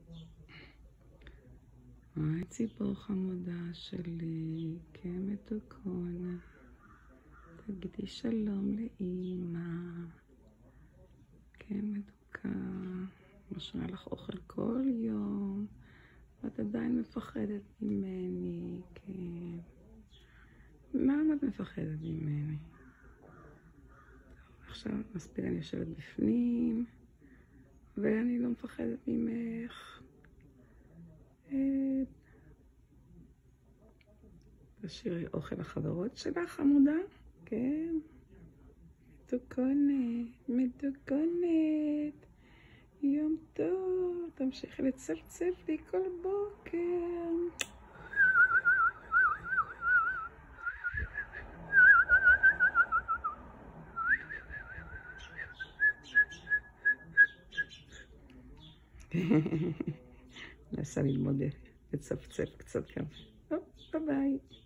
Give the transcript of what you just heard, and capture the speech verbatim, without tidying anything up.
היי ציפור חמודה שלי, כן מתוקונה, תגידי שלום לאמא, כן מתוקה, משנה לך אוכל כל יום, ואת עדיין מפחדת ממני, כן. מה את מפחדת ממני? עכשיו מספיק אני יושבת בפנים, ואני לא מפחדת ממך. תשאירי אוכל לחברות שלך, חמודה? כן. מתוקונת, מתוקונת. יום טוב, תמשיכי לצפצף לי כל בוקר. נסה ללמוד לצפצף קצת גם. ביי ביי.